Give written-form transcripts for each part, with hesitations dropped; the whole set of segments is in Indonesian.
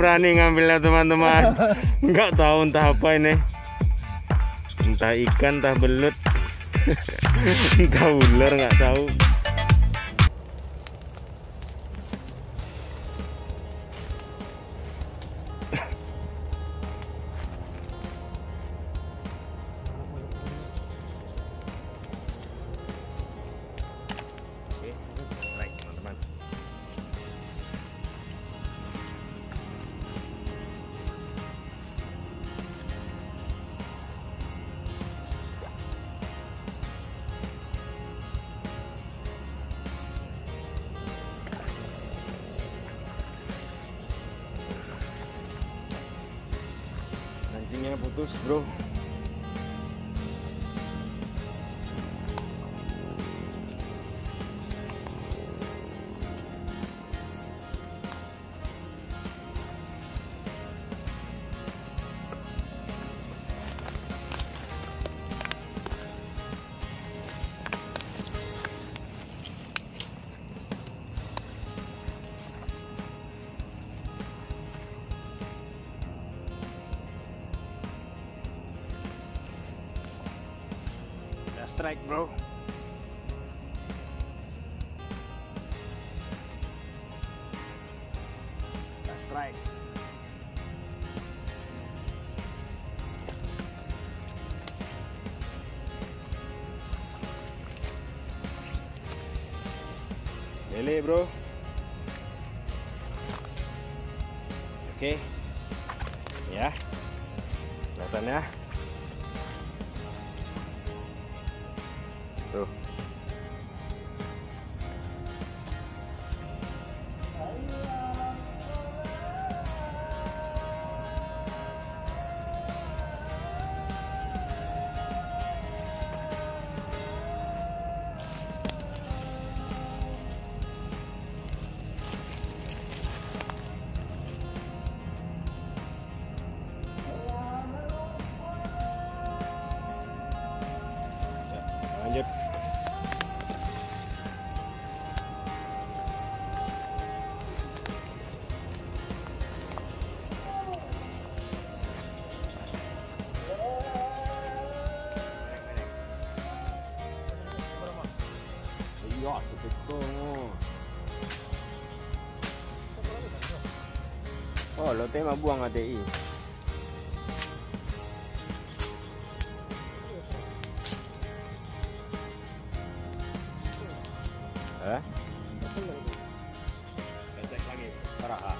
berani ngambilnya teman-teman. Nggak tahu entah apa ini. Entah ikan, entah belut. Entah ular, nggak tahu. Mancingnya putus, bro. Strike, bro. Strike. Lele, bro. Oke. Ya. Kelihatan ya. Tuh. Lanjut. Iya, betul. Oh, lo tema buang ADI. Cek lagi, parah.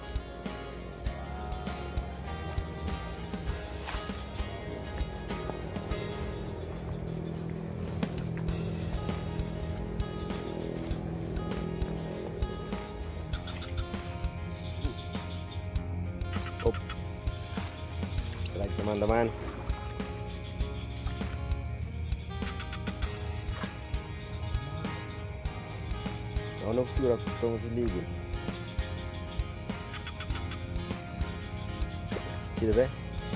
Like teman-teman. Ano pura kutong siligo. See the best?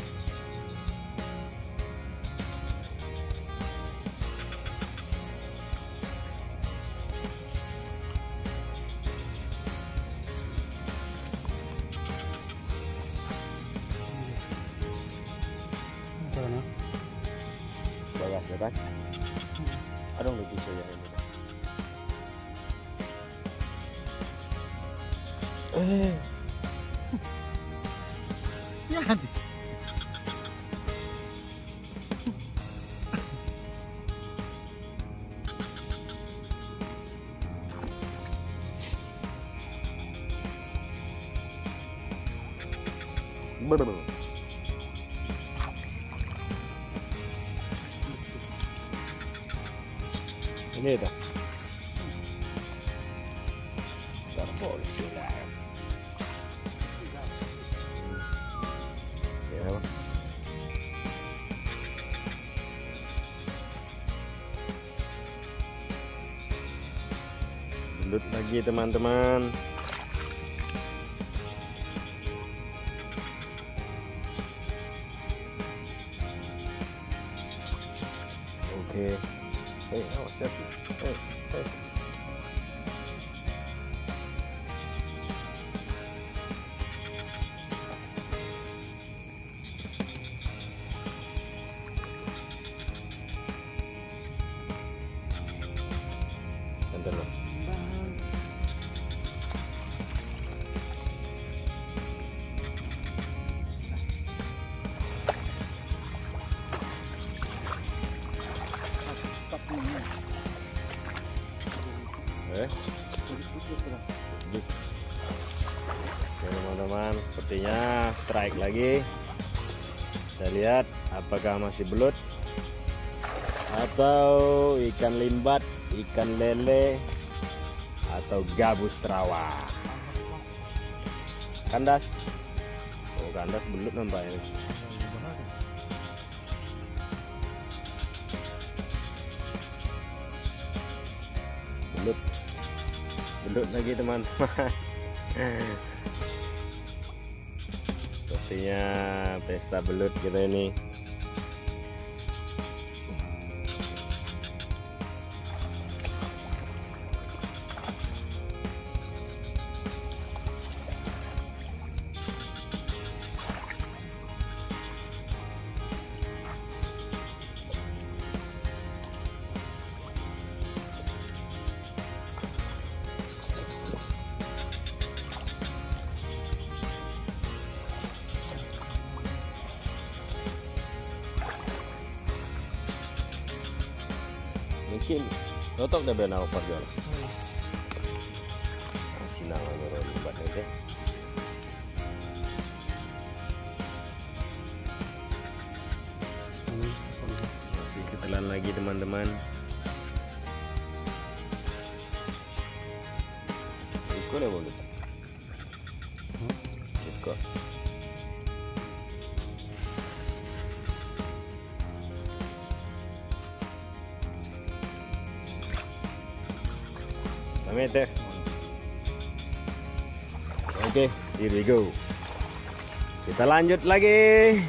Bagas ya kan? Aduh lucu saja ini. Ya. Ini dah. Boleh lah. Ya. Belut lagi teman-teman. Oke. Awas jatuh. Oke teman-teman, sepertinya strike lagi. Kita lihat apakah masih belut atau ikan limbat, ikan lele, atau gabus rawa. Kandas. Oh, kandas belut nampaknya. Belut lagi teman-teman. Sepertinya pesta belut kita ini. Mungkin totok dah benar apa jual. Sinang ngorong buat aja. Masih ketelan lagi teman-teman. Ikut ya boleh. Ikut. Meter. Oke, here we go. Kita lanjut lagi.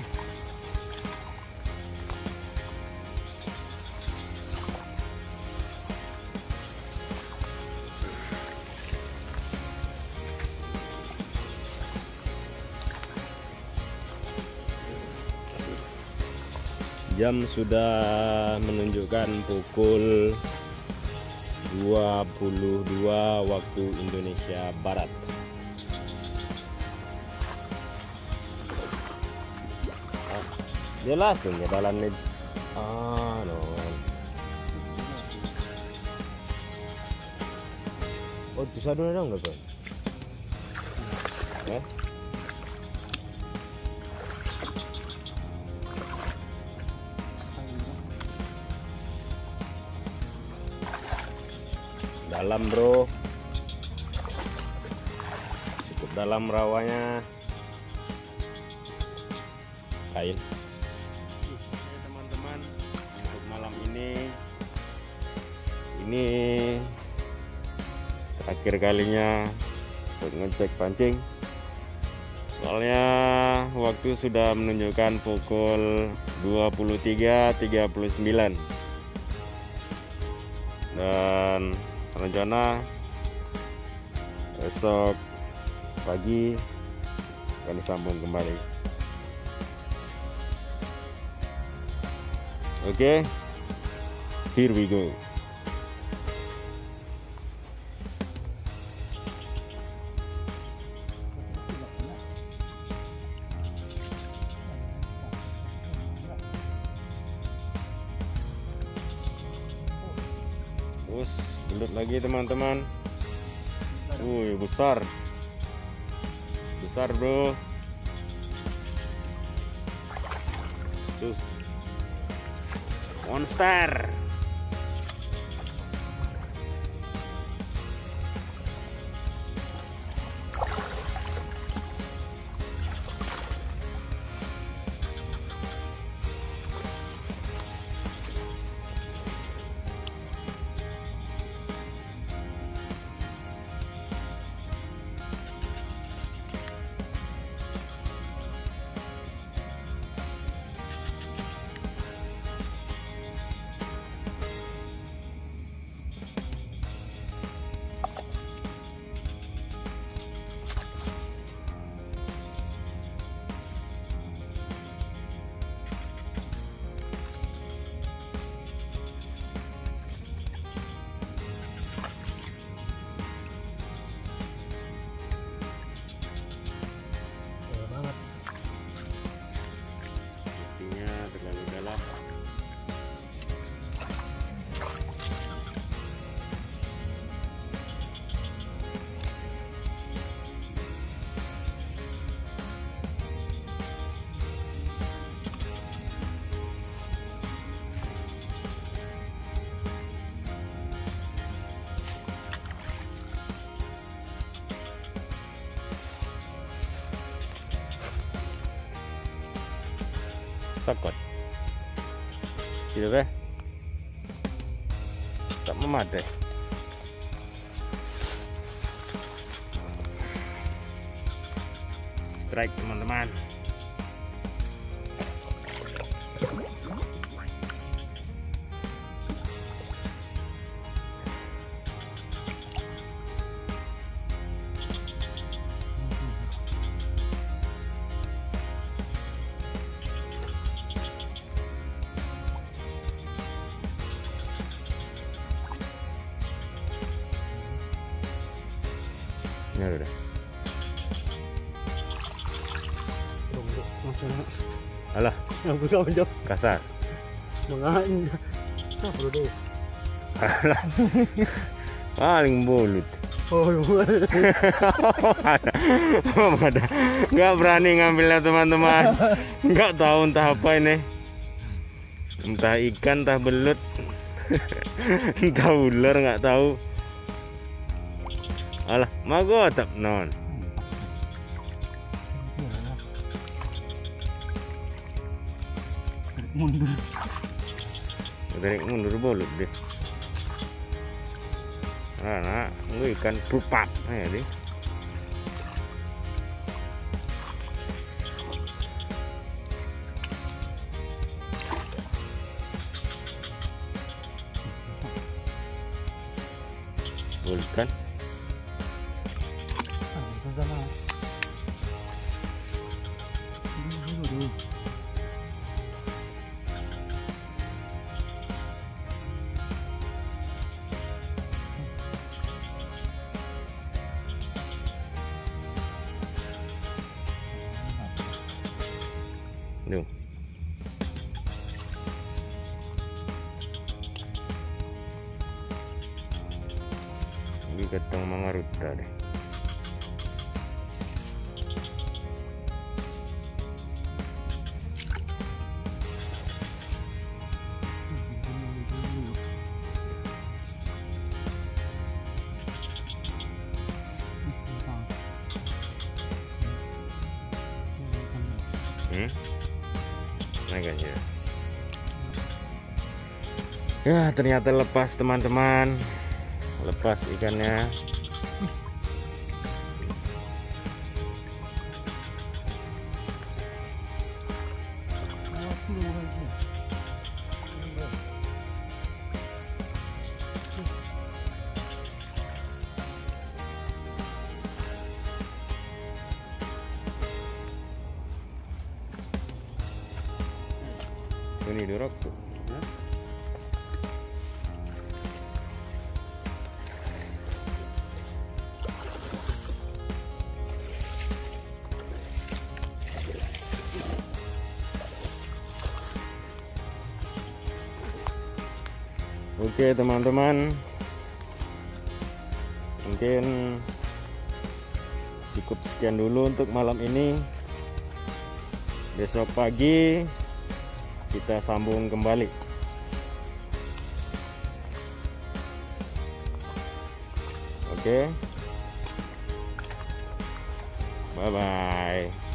Jam sudah menunjukkan pukul 22 waktu Indonesia Barat. Jelas tuh jalan nih. No. Oh, bisa dulu dong enggak, Bang? Dalam bro, cukup dalam rawanya kain. Oke teman-teman, untuk malam ini terakhir kalinya untuk ngecek pancing, soalnya waktu sudah menunjukkan pukul 23.39 dan rencana besok pagi akan disambung kembali. Oke, here we go. Terus belut lagi teman-teman. Besar bro. Tuh, monster. takut. Gitu deh. Tak memadai. Strike teman-teman. Ya udah. Alah, yang buka menjauh kasar. mengain bro deh. Alah. Paling bulut. Oh Ada. Nggak berani ngambilnya teman-teman. Nggak tahu entah apa ini. Entah ikan, entah belut. Entah ular, nggak tahu. Alah, magotap non. mundur. Tarik mundur bolut deh. Nah, ikan pupat ya deh. Bolut kan? Duh. Ini ketong mangaruta deh. Naik aja. Ya, ternyata lepas teman-teman. Lepas ikannya. Ini dorok tuh. Oke teman-teman, mungkin cukup sekian dulu untuk malam ini. Besok pagi kita sambung kembali. Oke, bye bye.